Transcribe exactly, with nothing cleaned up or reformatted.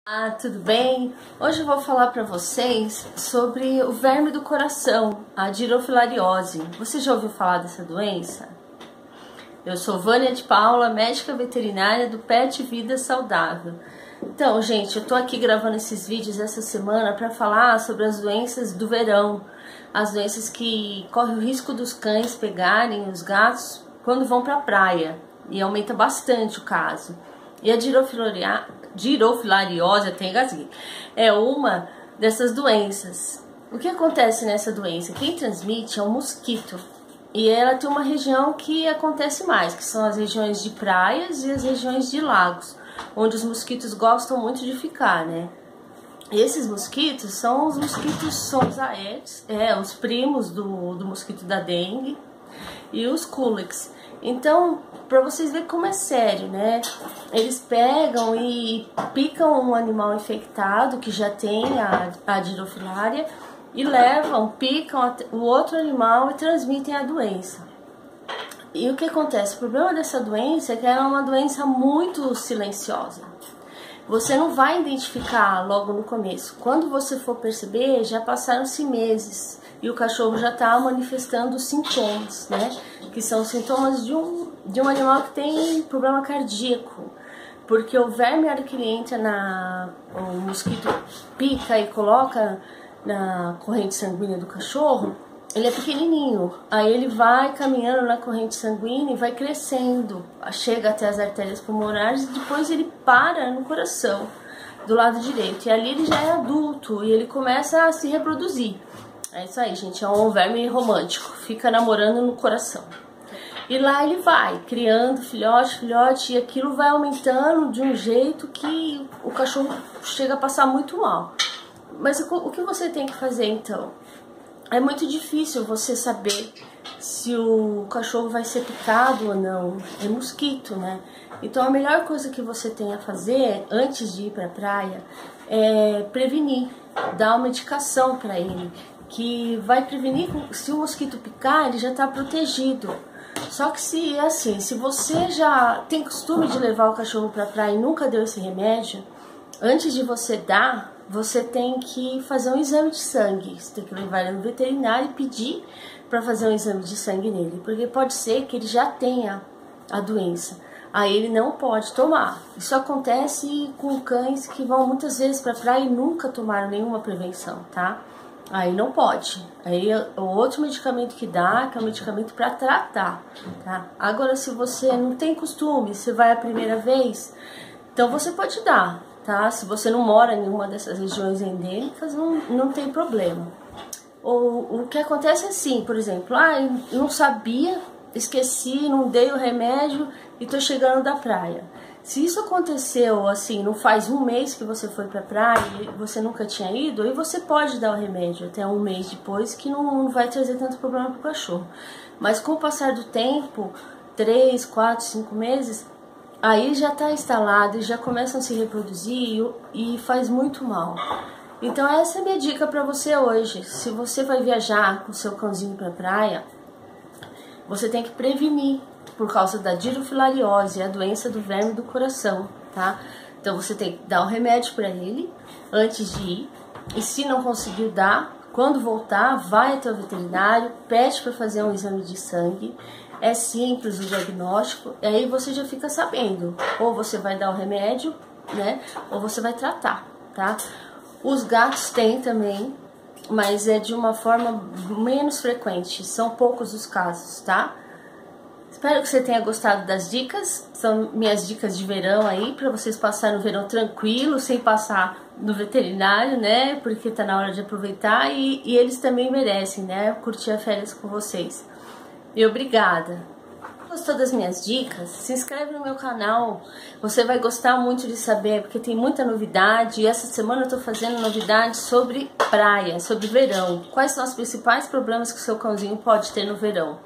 Ah, tudo bem? Hoje eu vou falar para vocês sobre o verme do coração, a dirofilariose. Você já ouviu falar dessa doença? Eu sou Vânia de Paula, médica veterinária do Pet Vida Saudável. Então, gente, eu tô aqui gravando esses vídeos essa semana para falar sobre as doenças do verão, as doenças que correm o risco dos cães pegarem os gatos quando vão para a praia, e aumenta bastante o caso. E a dirofilariose, até engasguei, é uma dessas doenças. O que acontece nessa doença? Quem transmite é um mosquito. E ela tem uma região que acontece mais, que são as regiões de praias e as regiões de lagos, onde os mosquitos gostam muito de ficar, né? E esses mosquitos são os mosquitos Sons Aedes, é, os primos do, do mosquito da dengue, e os culex. Então, para vocês verem como é sério, né? Eles pegam e picam um animal infectado que já tem a, a dirofilária e levam, picam o outro animal e transmitem a doença. E o que acontece? O problema dessa doença é que ela é uma doença muito silenciosa. Você não vai identificar logo no começo. Quando você for perceber, já passaram-se meses e o cachorro já está manifestando sintomas, né? Que são sintomas de um, de um animal que tem problema cardíaco. Porque o verme, a hora que ele entra na... o mosquito pica e coloca na corrente sanguínea do cachorro, ele é pequenininho. Aí ele vai caminhando na corrente sanguínea e vai crescendo. Chega até as artérias pulmonares e depois ele para no coração, do lado direito. E ali ele já é adulto e ele começa a se reproduzir. É isso aí, gente, é um verme romântico, fica namorando no coração. E lá ele vai, criando filhote, filhote, e aquilo vai aumentando de um jeito que o cachorro chega a passar muito mal. Mas o que você tem que fazer então? É muito difícil você saber se o cachorro vai ser picado ou não, é mosquito, né? Então a melhor coisa que você tem a fazer antes de ir para a praia é prevenir, dar uma medicação para ele, que vai prevenir, se o mosquito picar, ele já está protegido. Só que se assim, se você já tem costume de levar o cachorro para a praia e nunca deu esse remédio, antes de você dar, você tem que fazer um exame de sangue. Você tem que levar ele no veterinário e pedir para fazer um exame de sangue nele, porque pode ser que ele já tenha a doença. Aí ele não pode tomar. Isso acontece com cães que vão muitas vezes para a praia e nunca tomaram nenhuma prevenção, tá? Aí não pode. Aí o outro medicamento que dá, que é um medicamento para tratar, tá? Agora, se você não tem costume, você vai a primeira vez, então você pode dar, tá? Se você não mora em nenhuma dessas regiões endêmicas, não, não tem problema. Ou, o que acontece é assim, por exemplo, ah, eu não sabia, esqueci, não dei o remédio e tô chegando da praia. Se isso aconteceu assim, não faz um mês que você foi pra praia e você nunca tinha ido, aí você pode dar o remédio até um mês depois, que não, não vai trazer tanto problema pro cachorro. Mas com o passar do tempo, três, quatro, cinco meses, aí já tá instalado e já começam a se reproduzir e, e faz muito mal. Então essa é a minha dica pra você hoje. Se você vai viajar com o seu cãozinho pra praia, você tem que prevenir por causa da dirofilariose, a doença do verme do coração, tá? Então você tem que dar o remédio para ele antes de ir, e se não conseguiu dar, quando voltar, vai até o veterinário, pede para fazer um exame de sangue. É simples o diagnóstico, e aí você já fica sabendo, ou você vai dar o remédio, né, ou você vai tratar, tá? Os gatos têm também, mas é de uma forma menos frequente, são poucos os casos, tá? Espero que você tenha gostado das dicas, são minhas dicas de verão aí, para vocês passarem o verão tranquilo, sem passar no veterinário, né, porque tá na hora de aproveitar e, e eles também merecem, né, curtir as férias com vocês. E obrigada! Gostou das minhas dicas? Se inscreve no meu canal, você vai gostar muito de saber, porque tem muita novidade, e essa semana eu tô fazendo novidades sobre praia, sobre verão. Quais são os principais problemas que o seu cãozinho pode ter no verão?